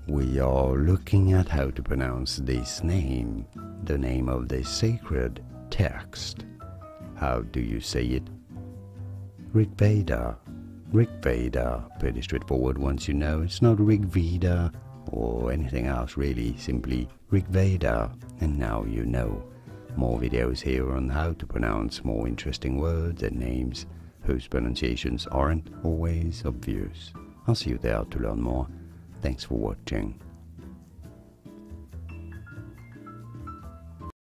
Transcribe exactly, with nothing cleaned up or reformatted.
we are looking at how to pronounce this name, the name of this sacred text. How do you say it? Rigveda. Rigveda. Pretty straightforward once you know. It's not Rigveda or anything else really, simply Rigveda. And now you know. More videos here on how to pronounce more interesting words and names whose pronunciations aren't always obvious. I'll see you there to learn more. Thanks for watching.